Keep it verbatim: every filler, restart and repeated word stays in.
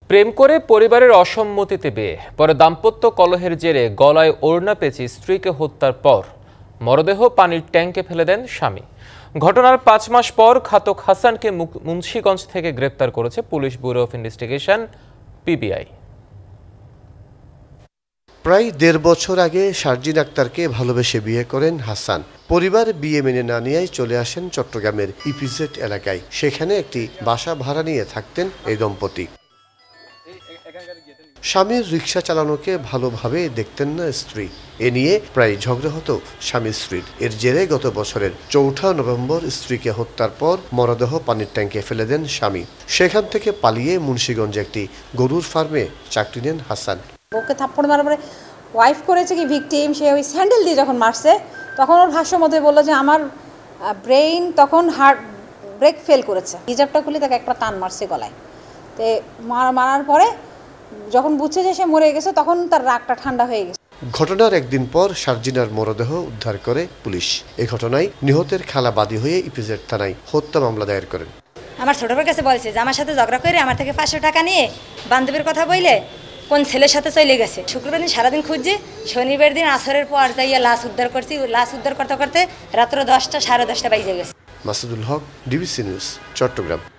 প্রেম করে পরিবারের অসম্মতিতে বিয়ে, পরে দাম্পত্য কলহের জেরে গলায় ওড়না পেঁচে স্ত্রীকে হত্যার পর মরদেহ পানির ট্যাঙ্কে ফেলে দেন স্বামী। ঘটনার পাঁচ মাস পর ঘাতক হাসানকে মুন্সিগঞ্জ থেকে গ্রেপ্তার করেছে police bureau of investigation PBI. প্রায় দেড় বছর আগে শারজিন আক্তারকে ভালোবেসে বিয়ে করেন হাসান। পরিবার বিয়ে মেনে না নিয়েই চলে আসেন চট্টগ্রামের ইপিজেড এলাকায়। সেখানে একটি বাসা ভাড়া নিয়ে থাকতেন এই দম্পতি। স্বামীর রিকশা চালানোকে ভালোভাবে দেখতেন না স্ত্রী। এ নিয়ে প্রায় ঝগড়া হতো স্বামী স্ত্রীর। এর জেরে গত বছরের চৌঠা নভেম্বর স্ত্রীকে হত্যার পর মরদেহ পানির ট্যাঙ্কে ফেলে দেন স্বামী। সেখান থেকে পালিয়ে মুন্সিগঞ্জে একটি গরুর ফার্মে চাকরি নেন হাসান। ওকে থাপ্পড় মারার পরে ওয়াইফ করেছে কি ভিকটিম, সে ওই স্যান্ডেল দিয়ে যখন মারছে তখন ওর ভাষ্য মধ্যে বললো যে আমার ব্রেইন তখন হার্ট ব্রেক ফেল করেছে। হিজাবটা খুলে তাকে একটা টান মারছে গলায়। তো মারার পরে যখন বুঝছে যে সে মরে গেছে তখন তার রাগটা ঠান্ডা হয়ে গেছে। ঘটনার একদিন পর শারজিনার মরদেহ উদ্ধার করে পুলিশ। এই ঘটনায় নিহতের খালা বাদী হয়ে ইপিজেড থানায় হত্যা মামলা দায়ের করেন। আমার ছোট ভাইয়ের কাছে বলছে যে আমার সাথে ঝগড়া করে আমার থেকে পাঁচশো টাকা নিয়ে বান্ধবীর কথা বইলে কোন ছেলের সাথে চলে গেছে। শুক্রবার দিন সারাদিন খুঁজছি, শনিবার দিন আসরের পর যাইয়া লাশ উদ্ধার করছি। লাশ উদ্ধার করতে করতে রাত্র দশটা সাড়ে দশটা বাজে গেছে। Masudul Haque, DBC news, Chittagong.